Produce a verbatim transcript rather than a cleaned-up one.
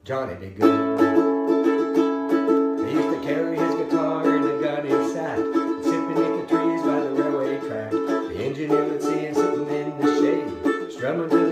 Johnny be good. He used to carry his guitar in a gun he sat, and sit beneath the trees by the railway track. The engineer would see him sitting in the shade, strumming to